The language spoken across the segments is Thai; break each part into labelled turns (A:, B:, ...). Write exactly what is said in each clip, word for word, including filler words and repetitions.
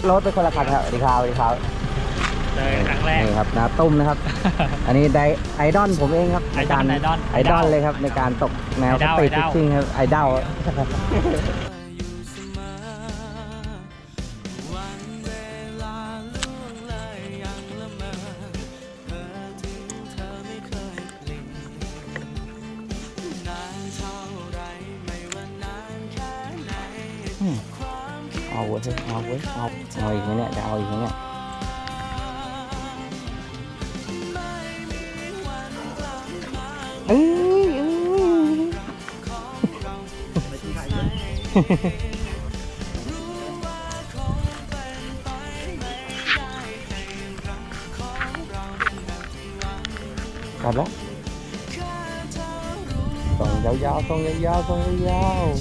A: รถไปคนละคันครับสวัสดีครับสวัสดีครับ
B: เลยครั้งแรก
A: นี่ครับนาตุ้มนะครับ อันนี้ไดไอดอลผมเองครับ
B: ไอดอลไอดอล
A: ไอดอลเลยครับในการตกแนวสตรีทฟิชชิ่งครับไอดอลเอาเว้ยเอาเว้ยเอาเอาอีกไหมเนี่ยจะเอาอีกไหมเนี่ยเอ้ยเอ้ยกัดแล้วส่งยาวๆส่งยาวๆส่งยาวๆ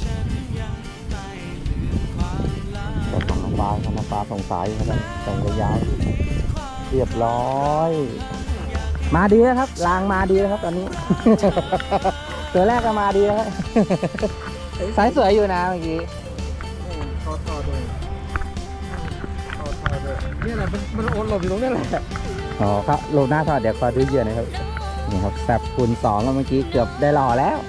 A: แต่ส่งน้ำปลาน้ำปลาส่งสายนะครับส่งยาวๆเรียบร้อยมาดีนะครับรางมาดีนะครับตอนนี้ ตัวแรกก็มาดีแล้วสายสวยอยู่นะเมื่อกี้
C: ทอดทอดเลยทอดทอดเลยนี่แหละมันมันโอนหลบอยู่ตรงนี้แหละ
A: อ๋อครับโลหน้าทอดเดี๋ยวคอยดูเยอะนะครับนี่ครับแซบคูณสองเมื่อกี้เกือบได้หล่อแล้ว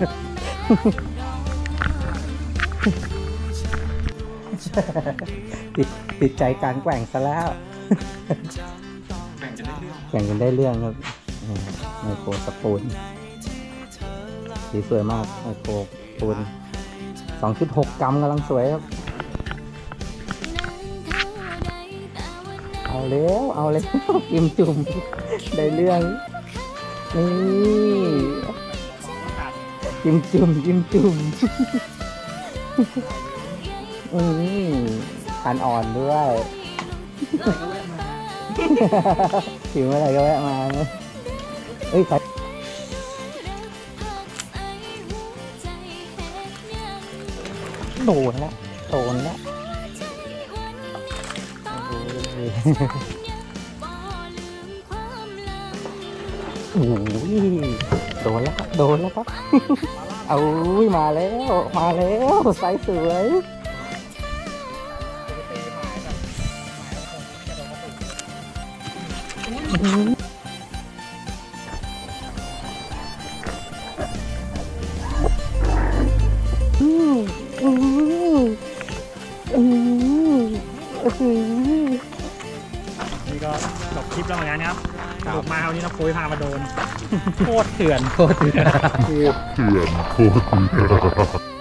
A: ติดติดใจการแกว่งซะแล้วแข่งกันได้เรื่องครับไมโครสปูนสีสวยมากไมโครสปูน สองจุดหก กรัมกำลังสวยครับเอาเร็วเอาเร็วกิมจุ่มได้เรื่องนี่กิมจุ่มกิมจุ่มอืมทานอ่อนด้วยหิวเมื่อไหร่ก็แวะมาเอ้ยโดนแล้วโดนแล้วโอ้ยโดนแล้วครับโดนแล้วครับเอามาแล้วมาแล้วไซส์สวย
B: นี่ก็จบคลิปแล้วเหมือนกันครับถูกมาวันนี้น้องปุ้ยพามาโดนโคตรเถื่อน
A: โคตรเถื่อนโคตรเถื่อนโคตรเถื่อน